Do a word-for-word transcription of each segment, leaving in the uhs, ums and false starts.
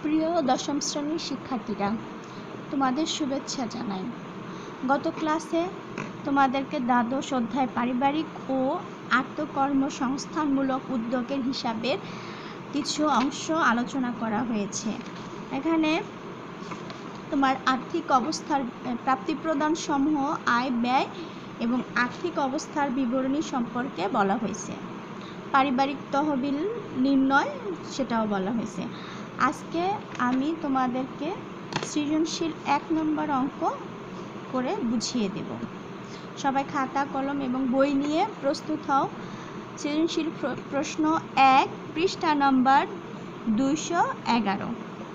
প্রিয় দশম শ্রেণীর শিক্ষার্থীরা, তোমাদের শুভেচ্ছা জানাই। গত ক্লাসে তোমাদেরকে দ্বাদশ অধ্যায় পারিবারিক ও আত্মকর্মসংস্থানমূলক উদ্যোগের হিসাবের কিছু অংশ আলোচনা করা হয়েছে। এখানে তোমার আর্থিক অবস্থার প্রাপ্তি প্রদান সমূহ, আয় ব্যয় এবং আর্থিক অবস্থার বিবরণী সম্পর্কে বলা হয়েছে। পারিবারিক তহবিল নির্ণয় সেটাও বলা হয়েছে। আজকে আমি তোমাদেরকে সৃজনশীল এক নম্বর অঙ্ক করে বুঝিয়ে দেব। সবাই খাতা কলম এবং বই নিয়ে প্রস্তুত হও। সৃজনশীল প্রশ্ন এক, পৃষ্ঠা নম্বর দুইশো এগারো।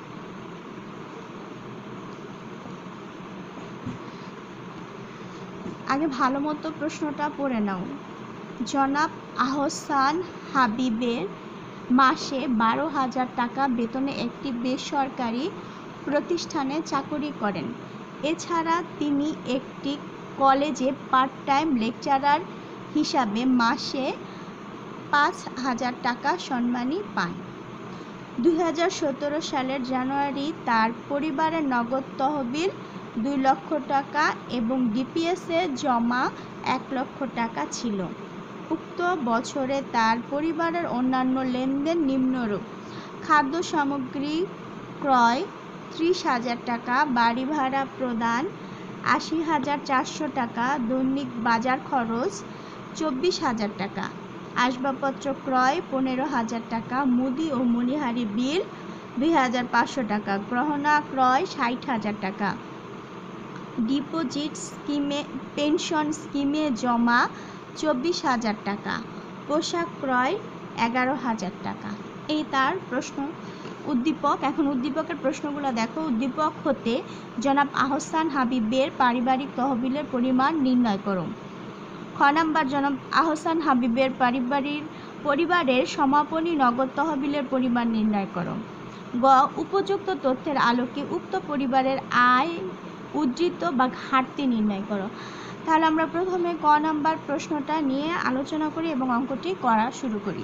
আগে ভালো মতো প্রশ্নটা পড়ে নাও। জনাব আহসান হাবিবের মাসে বারো হাজার টাকা বেতনে একটি বেসরকারি প্রতিষ্ঠানে চাকরি করেন। এছাড়া তিনি একটি কলেজে পার্ট টাইম লেকচারার হিসাবে মাসে পাঁচ হাজার টাকা সম্মানী পান। দুই হাজার সতেরো সালের জানুয়ারি তার পরিবারের নগদ তহবিল দুই লক্ষ টাকা এবং ডিপিএসে জমা এক লক্ষ টাকা ছিল। উক্ত বছরে তার পরিবারের অন্যান্য লেনদেন নিম্নরূপ: খাদ্য সামগ্রী ক্রয় ত্রিশ হাজার টাকা, বাড়ি ভাড়া প্রদান আশি হাজার চারশো টাকা, দৈনিক বাজার খরচ চব্বিশ হাজার টাকা, আসবাবপত্র ক্রয় পনেরো হাজার টাকা, মুদি ও মণিহারি বিল দুই হাজার পাঁচশো টাকা, গহনা ক্রয় ষাট হাজার টাকা, ডিপোজিট স্কিমে পেনশন স্কিমে জমা চব্বিশ হাজার টাকা, পোশাক ক্রয় এগারো হাজার টাকা। এই তার প্রশ্ন উদ্দীপক। এখন উদ্দীপকের প্রশ্নগুলো দেখো। উদ্দীপক হতে জনাব আহসান হাবিবের পারিবারিক তহবিলের পরিমাণ নির্ণয় করো। খ নাম্বার, জনাব আহসান হাবিবের পারিবারিক পরিবারের সমাপনী নগদ তহবিলের পরিমাণ নির্ণয় করো। গ, উপযুক্ত তথ্যের আলোকে উক্ত পরিবারের আয় উদ্ধৃত বা ঘাটতি নির্ণয় করো। তাহলে আমরা প্রথমে ক নাম্বার প্রশ্নটা নিয়ে আলোচনা করি এবং অঙ্কটি করা শুরু করি।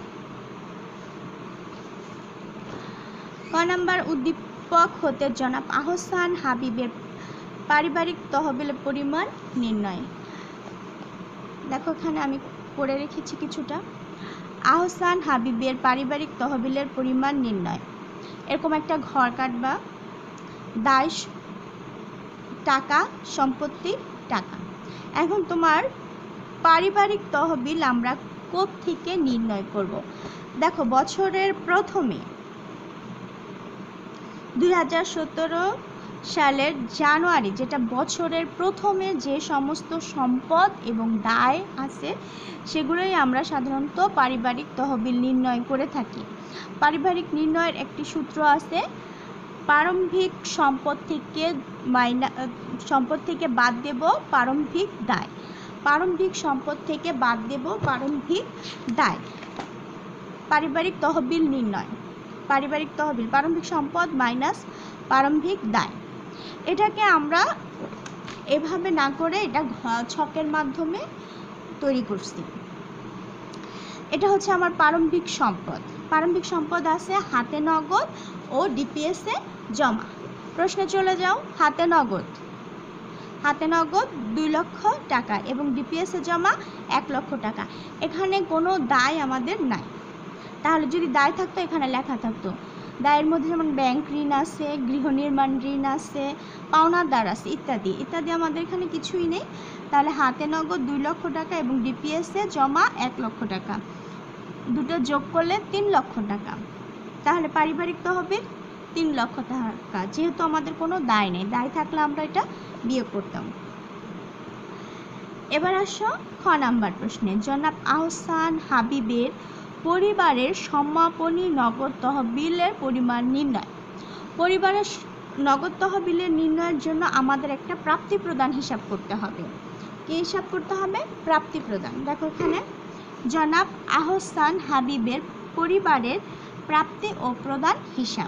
ক নাম্বার, উদ্দীপক হতে জনাব আহসান হাবিবের পারিবারিক তহবিলের পরিমাণ নির্ণয়। দেখো, এখানে আমি পড়ে রেখেছি কিছুটা। আহসান হাবিবের পারিবারিক তহবিলের পরিমাণ নির্ণয়। এরকম একটা ঘর কাটবা। দায় টাকা, সম্পত্তি টাকা। এখন তোমার পারিবারিক তহবিল আমরা কোত্থেকে নির্ণয় করব? দেখো, বছরের প্রথমে দুই হাজার সতেরো সালের জানুয়ারি, যেটা বছরের প্রথমে যে সমস্ত সম্পদ এবং দায় আছে সেগুলোই আমরা সাধারণত পারিবারিক তহবিল নির্ণয় করে থাকি। পারিবারিক নির্ণয়ের একটি সূত্র আছে, প্রারম্ভিক সম্পদ থেকে মাইনা সম্পদ থেকে বাদ দেব প্রারম্ভিক দায়। প্রারম্ভিক সম্পদ থেকে বাদ দেব প্রারম্ভিক দায়। পারিবারিক তহবিল নির্ণয়। পারিবারিক তহবিল প্রারম্ভিক সম্পদ মাইনাস প্রারম্ভিক দায়। এটাকে আমরা এভাবে না করে এটা ছকের মাধ্যমে তৈরি করছি। এটা হচ্ছে আমার প্রারম্ভিক সম্পদ। প্রারম্ভিক সম্পদ আছে হাতে নগদ ও ডিপিএসে জমা। প্রশ্নে চলে যাও। হাতে নগদ হাতে নগদ দুই লক্ষ টাকা এবং ডিপিএসে জমা এক লক্ষ টাকা। এখানে কোনো দায় আমাদের নাই। তাহলে যদি দায় থাকতো এখানে লেখা থাকতো। দায়ের মধ্যে যেমন ব্যাংক ঋণ আছে, গৃহ নির্মাণ ঋণ আছে, পাওনাদার আছে ইত্যাদি ইত্যাদি। আমাদের এখানে কিছুই নেই। তাহলে হাতে নগদ দুই লক্ষ টাকা এবং ডিপিএসে জমা এক লক্ষ টাকা, দুটো যোগ করলে তিন লক্ষ টাকা। তাহলে পারিবারিক তহবিল তিন লক্ষ টাকা। যেহেতু আমাদের কোনো দায় নেই, দায় থাকলে আমরা এটা বিয়োগ করতাম। এবার আসো খ নাম্বার প্রশ্নে। জনাব আহসান হাবিবের পরিবারের সমাপনী নগদ তহবিলের পরিমাণ নির্ণয়। পরিবারের নগদ তহবিলের নির্ণয়ের জন্য আমাদের একটা প্রাপ্তি প্রদান হিসাব করতে হবে। কি হিসাব করতে হবে? প্রাপ্তি প্রদান। দেখো, এখানে জনাব আহসান হাবিবের পরিবারের প্রাপ্তি ও প্রদান হিসাব।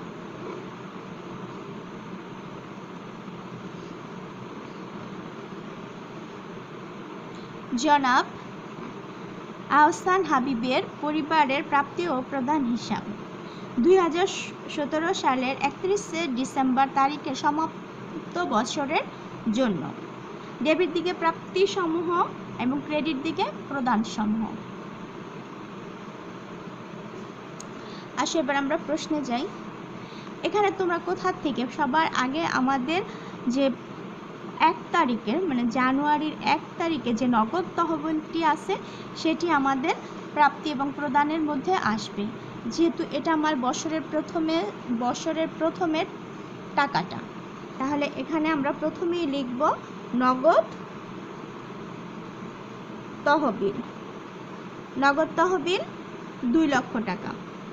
জনাব আহসান হাবিবের পরিবারের প্রাপ্তি ও প্রদান হিসাব। দুই হাজার সতেরো সালের একত্রিশে ডিসেম্বর তারিখে সমাপ্ত বছরের জন্য। ডেবিট দিকে প্রাপ্তি সমূহ এবং ক্রেডিট দিকে প্রদান সমূহ। আসো এবার আমরা প্রশ্নে যাই। এখানে তোমরা কোথা থেকে, সবার আগে আমাদের যে এক তারিখের মানে জানুয়ারির এক তারিখে যে নগদ তহবিলটি আছে সেটি আমাদের প্রাপ্তি এবং প্রদানের মধ্যে আসবে, যেহেতু এটা আমার বছরের প্রথমে বছরের প্রথমের টাকাটা। তাহলে এখানে আমরা প্রথমেই লিখব নগদ তহবিল। নগদ তহবিল দুই লক্ষ টাকা।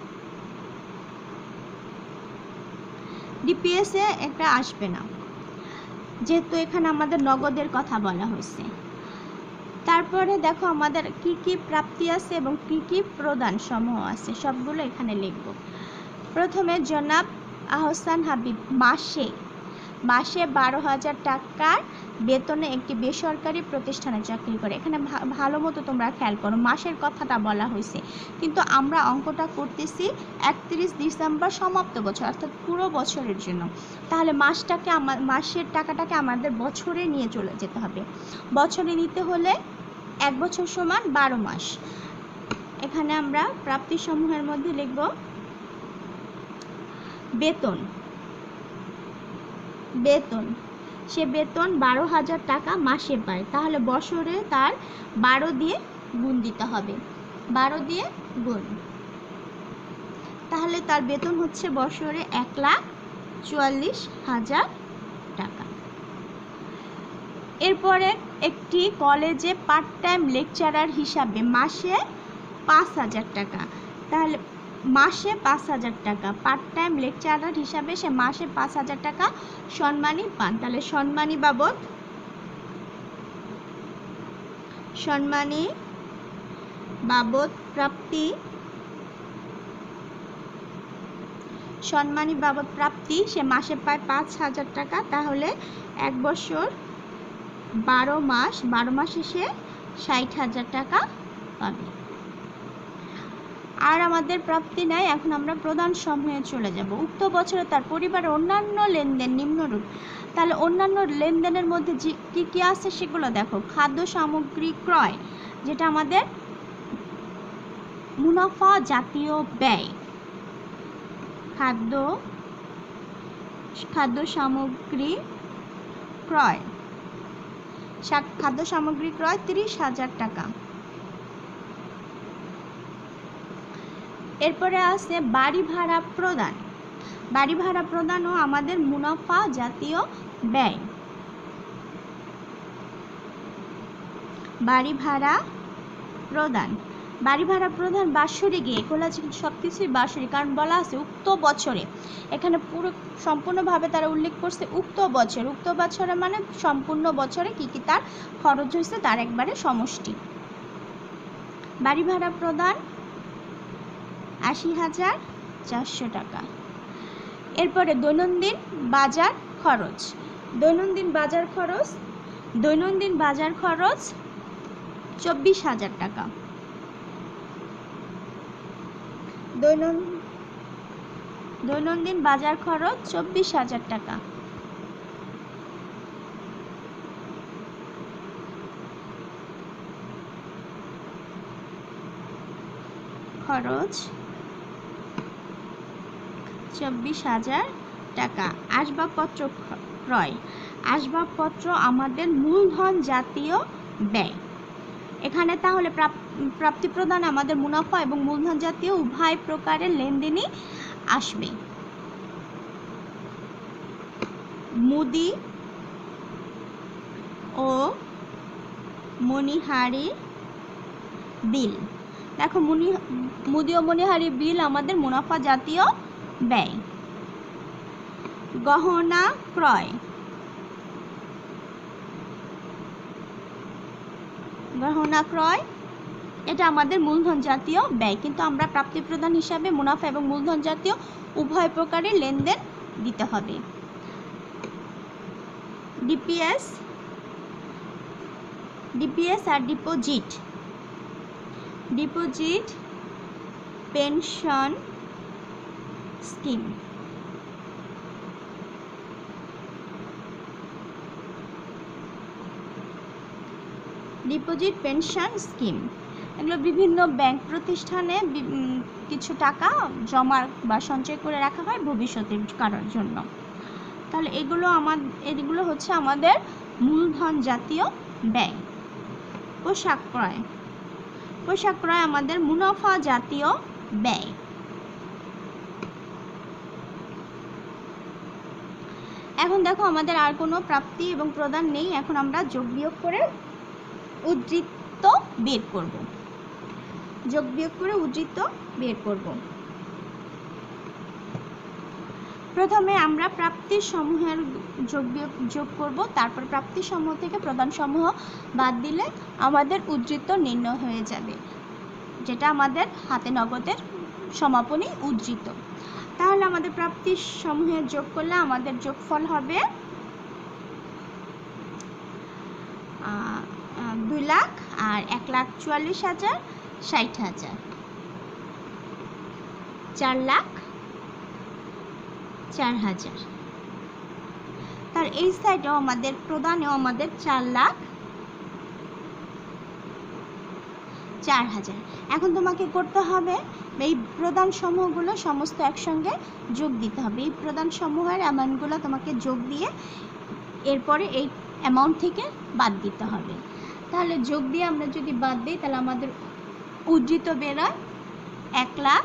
ডিপিএস এ এটা আসবে না, যেহেতু এখানে আমাদের নগদের কথা বলা হয়েছে। তারপরে দেখো আমাদের কি কি প্রাপ্তি আছে এবং কি কি প্রদান সমূহ আছে, সবগুলো এখানে লিখব। প্রথমে জনাব আহসান হাবিব মাসে মাসে বারো হাজার টাকার বেতনে একটি বেসরকারি প্রতিষ্ঠানে চাকরি করে। এখানে ভালো মতো তোমরা খেয়াল করো, মাসের কথাটা বলা হয়েছে, কিন্তু আমরা অঙ্কটা করতেছি একত্রিশ ডিসেম্বর সমাপ্ত বছর, অর্থাৎ পুরো বছরের জন্য। তাহলে মাসটাকে আমার মাসের টাকাটাকে আমাদের বছরে নিয়ে চলে যেতে হবে। বছরে নিতে হলে এক বছর সমান বারো মাস। এখানে আমরা প্রাপ্তি সমূহের মধ্যে লিখব বেতন। বেতন সে বেতন বারো হাজার টাকা মাসে পায়, তাহলে বছরে তার বারো দিয়ে গুণ দিতে হবে। বারো দিয়ে গুণ, তাহলে তার বেতন হচ্ছে বছরে এক লাখ চুয়াল্লিশ হাজার টাকা। এরপরে একটি কলেজে পার্ট টাইম লেকচারার হিসাবে মাসে পাঁচ হাজার টাকা। তাহলে মাসে পাঁচ হাজার টাকা পার্ট টাইম লেকচারার হিসাবে সে মাসে পাঁচ হাজার টাকা সম্মানী পান। তাহলে সম্মানী বাবদ সম্মানী বাবদ প্রাপ্তি সম্মানী বাবদ প্রাপ্তি সে মাসে পায় পাঁচ হাজার টাকা। তাহলে এক বছর বারো মাস বারো মাসে সে ষাট হাজার টাকা পাবে। আর আমাদের প্রাপ্তি নাই। এখন আমরা প্রদান সমূহে চলে যাব। উক্ত বছরে তার পরিবারের অন্যান্য লেনদেন নিম্নরূপ। তাহলে অন্যান্য লেনদেনের মধ্যে যে কী কী আছে সেগুলো দেখো। খাদ্য সামগ্রী ক্রয়, যেটা আমাদের মুনাফা জাতীয় ব্যয়। খাদ্য খাদ্য সামগ্রী ক্রয় খাদ্য সামগ্রী ক্রয় তিরিশ হাজার টাকা। এরপরে আছে বাড়ি ভাড়া প্রদান। বাড়ি ভাড়া প্রদানও আমাদের মুনাফা জাতীয় ব্যয়। বাড়ি ভাড়া প্রদান বাড়ি ভাড়া প্রদান বাৎসরিক, এগুলো সব কিছুই বাৎসরিক, কারণ বলা আছে উক্ত বছরে। এখানে পুরো সম্পূর্ণভাবে তারা উল্লেখ করছে উক্ত বছর। উক্ত বছরে মানে সম্পূর্ণ বছরে কি কি তার খরচ হয়েছে তার একবারে সমষ্টি। বাড়ি ভাড়া প্রদান আশি হাজার চারশো টাকা। এরপরে দৈনন্দিন বাজার খরচ। দৈনন্দিন বাজার খরচ দৈনন্দিন বাজার খরচ চব্বিশ হাজার টাকা। দৈনন্দিন বাজার খরচ চব্বিশ হাজার টাকা। খরচ চব্বিশ হাজার টাকা। আসবাবপত্র ক্রয়। আসবাবপত্র আমাদের মূলধন জাতীয় ব্যয়। এখানে তাহলে প্রাপ্তি প্রদান আমাদের মুনাফা এবং মূলধন জাতীয় উভয় প্রকারের লেনদেনই আসবে। মুদি ও মণিহারি বিল। দেখো মুনি মুদি ও মণিহারি বিল আমাদের মুনাফা জাতীয় ব্যয়। গহনা ক্রয়। গহনা ক্রয় এটা আমাদের মূলধন জাতীয় ব্যয়, কিন্তু আমরা প্রাপ্তি প্রদান হিসাবে মুনাফা এবং মূলধন জাতীয় উভয় প্রকারের লেনদেন দিতে হবে। ডিপিএস ডিপিএস আর deposit. Deposit pension scheme. Deposit pension scheme, এগুলো বিভিন্ন ব্যাংক প্রতিষ্ঠানে কিছু টাকা জমা বা সঞ্চয় করে রাখা হয় ভবিষ্যতের কারোর জন্য। তাহলে এগুলো আমাদের এগুলো হচ্ছে আমাদের মূলধন জাতীয় ব্যয়। পোশাক ক্রয়, পোশাক ক্রয় আমাদের মুনাফা জাতীয় ব্যয়। এখন দেখো আমাদের আর কোনো প্রাপ্তি এবং প্রদান নেই, এখন আমরা যোগ বিয়োগ করে উদ্ধৃত বের করব। যোগ বিয়োগ করে উদ্ধৃত বের করব। প্রথমে আমরা প্রাপ্তি সমূহের যোগ বিয়োগ যোগ করব, তারপর প্রাপ্তি সমূহ থেকে প্রদান সমূহ বাদ দিলে আমাদের উদ্ধৃত নির্ণয় হয়ে যাবে, যেটা আমাদের হাতে নগদের সমাপনী উদ্ধৃত। তাহলে আমাদের প্রাপ্তি সমূহের যোগ করলে আমাদের যোগফল হবে দুই লাখ আর এক লাখ চুয়াল্লিশ হাজার ষাট হাজার, চার লাখ চার হাজার। তার এই সাইডেও আমাদের প্রদানেও আমাদের চার লাখ চার হাজার। এখন তোমাকে করতে হবে এই প্রদান সমূহগুলো সমস্ত একসঙ্গে যোগ দিতে হবে। এই প্রদান সমূহের অ্যামাউন্টগুলো তোমাকে যোগ দিয়ে এরপরে এই অ্যামাউন্ট থেকে বাদ দিতে হবে। তাহলে যোগ দিয়ে আমরা যদি বাদ দিই তাহলে আমাদের উদ্ধৃত বেরোয় এক লাখ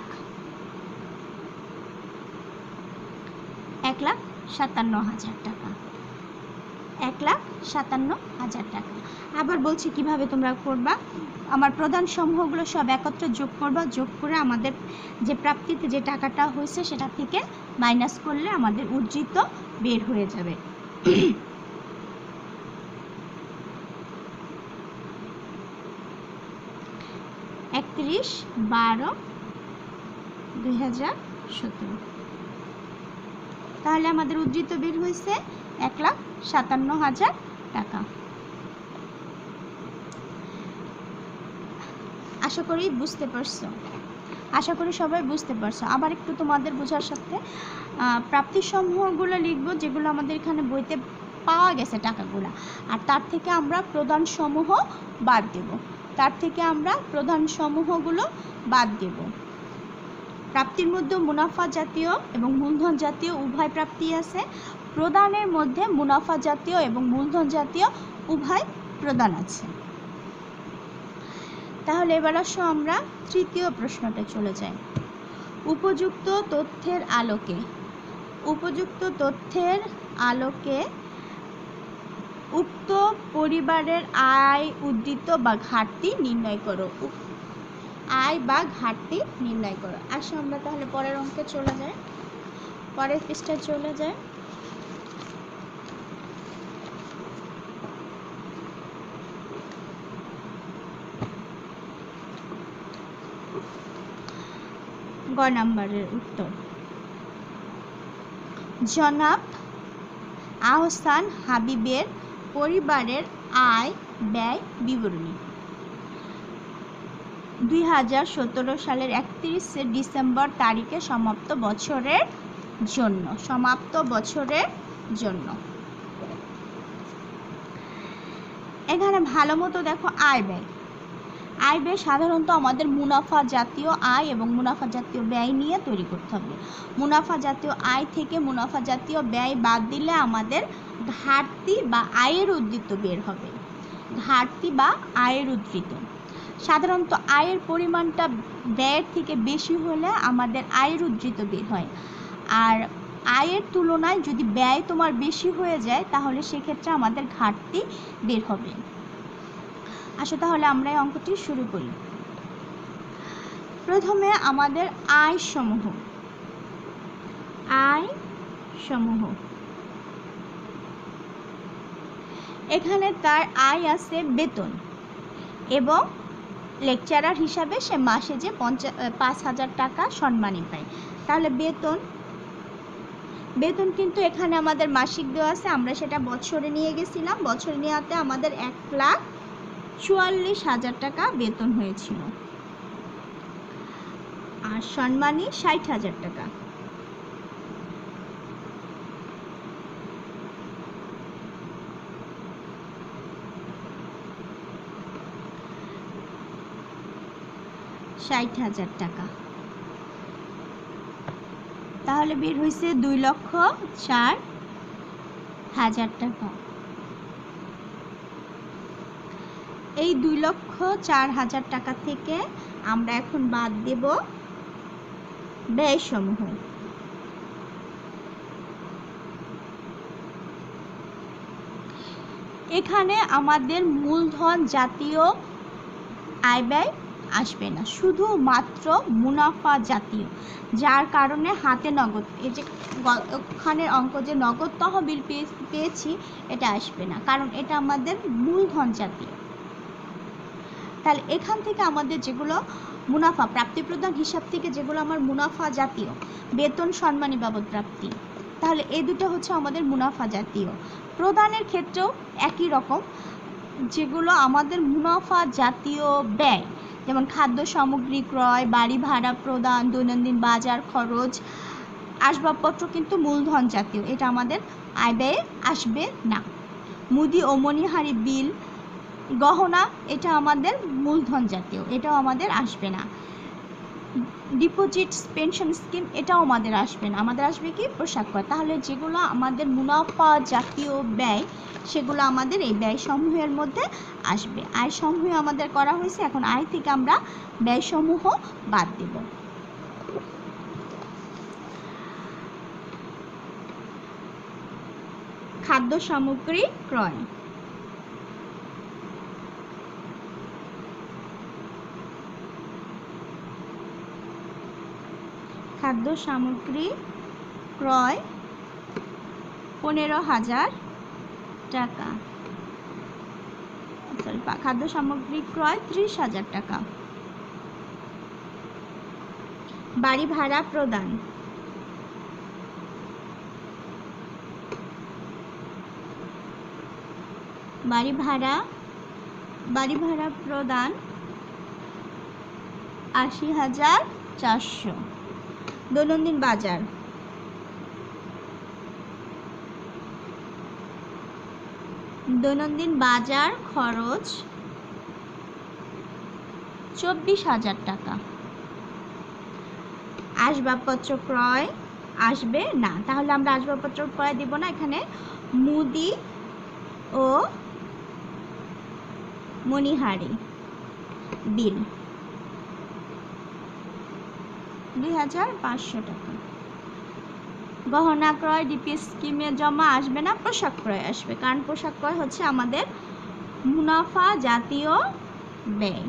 এক লাখ সাতান্ন হাজার টাকা, এক লাখ সাতান্ন হাজার টাকা। আবার বলছি কিভাবে তোমরা করবা। আমার প্রধান সমূহগুলো সব একত্রে যোগ করবা, যোগ করে আমাদের যে প্রাপ্তিতে যে টাকাটা হয়েছে সেটা থেকে মাইনাস করলে আমাদের উদ্ধৃত বের হয়ে যাবে। একত্রিশ বারো দুই হাজার সতেরো। তাহলে আমাদের উদ্ধৃত বের হয়েছে এক লাখ সাতান্ন হাজার টাকা। আশা করি বুঝতে পারছো, আশা করি সবাই বুঝতে পারছো। আবার একটু তোমাদের বোঝার সাথে প্রাপ্তি সমূহগুলো লিখবো যেগুলো আমাদের এখানে বইতে পাওয়া গেছে টাকাগুলো, আর তার থেকে আমরা প্রদান সমূহ বাদ দেব, তার থেকে আমরা প্রধান সমূহগুলো বাদ দেব। প্রাপ্তির মধ্যে মুনাফা জাতীয় এবং মূলধন জাতীয় উভয় প্রাপ্তি আছে, প্রদানের মধ্যে মুনাফা জাতীয় এবং মূলধন জাতীয় উভয় প্রদান আছে। তাহলে এবার আসো আমরা তৃতীয় প্রশ্নটা চলে যাই। উপযুক্ত তথ্যের আলোকে উপযুক্ত তথ্যের আলোকে উক্ত পরিবারের আয় উদ্ধৃত বা ঘাটতি নির্ণয় করো। আয় বা ঘাটতি নির্ণয় করো। আসো আমরা তাহলে পরের অঙ্কে চলে যাই, পরের পৃষ্ঠায় চলে যাই। গ নাম্বারের উত্তর, জনাব আহসান হাবিবের পরিবারের আয় ব্যয় বিবরণী দুই হাজার সতেরো সালের একত্রিশে ডিসেম্বর তারিখে সমাপ্ত বছরের জন্য সমাপ্ত বছরের জন্য এখানে ভালো মতো দেখো আয় ব্যয়। আয় ব্যয় সাধারণত আমাদের মুনাফা জাতীয় আয় এবং মুনাফা জাতীয় ব্যয় নিয়ে তৈরি করতে হবে। মুনাফা জাতীয় আয় থেকে মুনাফা জাতীয় ব্যয় বাদ দিলে আমাদের ঘাটতি বা আয়ের উদ্ধৃত বের হবে। ঘাটতি বা আয়ের উদ্ধৃত সাধারণত আয়ের পরিমাণটা ব্যয়ের থেকে বেশি হলে আমাদের আয়ের উদ্ধৃত বের হয়, আর আয়ের তুলনায় যদি ব্যয় তোমার বেশি হয়ে যায় তাহলে সেক্ষেত্রে আমাদের ঘাটতি বের হবে। আসো তাহলে আমরা এই অঙ্কটি শুরু করি। প্রথমে আমাদের আয় সমূহ আয় সমূহ এখানে তার আয় আছে বেতন এবং লেকচারার হিসাবে সে মাসে যে পঞ্চাশ পাঁচ হাজার টাকা সম্মানী পায়। তাহলে বেতন বেতন কিন্তু এখানে আমাদের মাসিক দেওয়া আছে, আমরা সেটা বছরে নিয়ে গেছিলাম। বছরে নেওয়াতে আমাদের এক লাখ চুয়াল্লিশ হাজার টাকা বেতন হয়েছিল, আর সম্মানী ষাট হাজার টাকা। ষাট হাজার টাকা। তাহলে বের হয়েছে দুই লক্ষ চার হাজার টাকা। এই দুই লক্ষ চার হাজার টাকা থেকে আমরা এখন বাদ দেব ব্যয়সমূহ। এখানে আমাদের মূলধন জাতীয় আয় ব্যয় আসবে না, শুধুমাত্র মুনাফা জাতীয়, যার কারণে হাতে নগদ, এই যে ওখানে অঙ্ক যে নগদ তহবিল পেয়েছি এটা আসবে না, কারণ এটা আমাদের মূলধন জাতীয়। তাহলে এখান থেকে আমাদের যেগুলো মুনাফা প্রাপ্তি প্রদান হিসাব থেকে যেগুলো আমার মুনাফা জাতীয়, বেতন সম্মানী বাবদ প্রাপ্তি, তাহলে এই দুটো হচ্ছে আমাদের মুনাফা জাতীয়। প্রদানের ক্ষেত্রেও একই রকম, যেগুলো আমাদের মুনাফা জাতীয় ব্যয়, যেমন খাদ্য সামগ্রী ক্রয়, বাড়ি ভাড়া প্রদান, দৈনন্দিন বাজার খরচ, আসবাবপত্র কিন্তু মূলধন জাতীয়, এটা আমাদের আয় ব্যয়ে আসবে না। মুদি ও মণিহারি বিল, গহনা, এটা আমাদের মূলধন জাতীয়, এটাও আমাদের আসবে না। ডিপোজিট, পেনশন স্কিম, এটাও আমাদের আসবে না, আমাদের আসবে কি পোশাক ক্রয়। তাহলে যেগুলো আমাদের মুনাফা জাতীয় ব্যয় সেগুলো আমাদের এই ব্যয়সমূহের মধ্যে আসবে। আয় সমূহ আমাদের করা হয়েছে, এখন আয় থেকে আমরা ব্যয়সমূহ বাদ দেব। খাদ্য সামগ্রী ক্রয়, খাদ্য সামগ্রী ক্রয় পনেরো হাজার টাকা, সরি খাদ্য সামগ্রী ক্রয় ত্রিশ হাজার টাকা। বাড়ি ভাড়া প্রদান, বাড়ি ভাড়া বাড়ি ভাড়া প্রদান আশি হাজার চারশো। দৈনন্দিন বাজার, দৈনন্দিন বাজার খরচ চব্বিশ হাজার টাকা। আসবাবপত্র ক্রয় আসবে না, তাহলে আমরা আসবাবপত্র ক্রয় দিব না, এখানে মুদি ও মণিহারি বিল দুই হাজার পাঁচশো টাকা। গহনা ক্রয় ডিপি স্কিমে জমা আসবে না, পোশাক ক্রয় আসবে, কারণ পোশাক ক্রয় হচ্ছে আমাদের মুনাফা জাতীয় ব্যয়।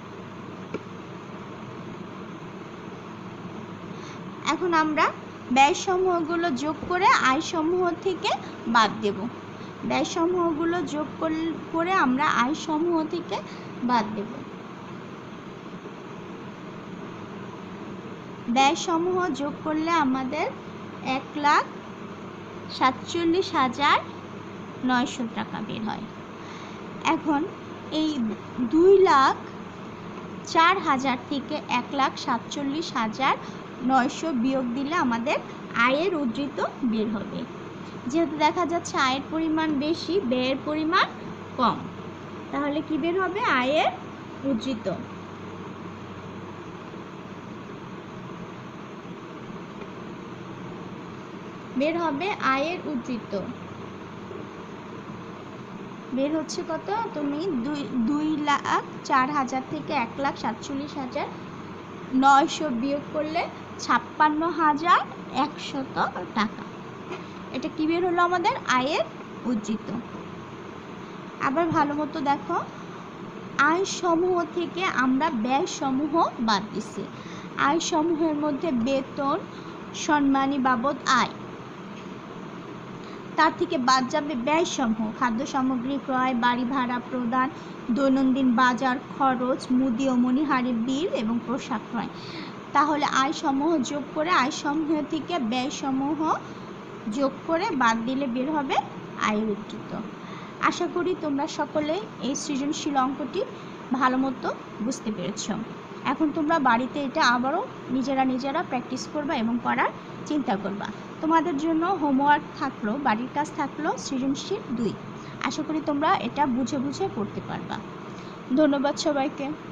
এখন আমরা ব্যয়সমূহগুলো যোগ করে আয়সমূহ থেকে বাদ দেব। ব্যয়সমূহগুলো যোগ করে আমরা আয়সমূহ থেকে বাদ দেব। ব্যয়সমূহ যোগ করলে আমাদের এক লাখ সাতচল্লিশ হাজার নয়শো টাকা বের হয়। এখন এই দুই লাখ চার হাজার থেকে এক লাখ সাতচল্লিশ হাজার নয়শো বিয়োগ দিলে আমাদের আয়ের উদ্ধৃত বের হবে। যেহেতু দেখা যাচ্ছে আয়ের পরিমাণ বেশি, ব্যয়ের পরিমাণ কম, তাহলে কি বের হবে? আয়ের উদ্ধৃত। বের হবে আয়ের উদ্ধৃত। বের হচ্ছে কত? তুমি দুই দুই লাখ চার হাজার থেকে এক লাখ সাতচল্লিশ হাজার নয়শো বিয়োগ করলে ছাপ্পান্ন হাজার একশত টাকা। এটা কি বের হলো? আমাদের আয়ের উদ্ধৃত। আবার ভালো মতো দেখো, আয় সমূহ থেকে আমরা ব্যয় সমূহ বাদ দিছি। আয় সমূহের মধ্যে বেতন সম্মানী বাবদ আয়, তার থেকে বাদ যাবে ব্যয়সমূহ, খাদ্য সামগ্রী ক্রয়, বাড়ি ভাড়া প্রদান, দৈনন্দিন বাজার খরচ, মুদি ও মণিহারি বিল এবং পোশাক ক্রয়। তাহলে আয় সমূহ যোগ করে আয় সমূহ থেকে ব্যয়সমূহ যোগ করে বাদ দিলে বের হবে আয় উদ্ধৃত। আশা করি তোমরা সকলে এই সৃজনশীল অঙ্কটি ভালো মতো বুঝতে পেরেছ। এখন তোমরা বাড়িতে এটা আবারও নিজেরা নিজেরা প্র্যাকটিস করবা এবং করার চিন্তা করবা। তোমাদের জন্য হোমওয়ার্ক থাকলো, বাড়ির কাজ থাকলো সৃজনশীল দুই। আশা করি তোমরা এটা বুঝে বুঝে করতে পারবা। ধন্যবাদ সবাইকে।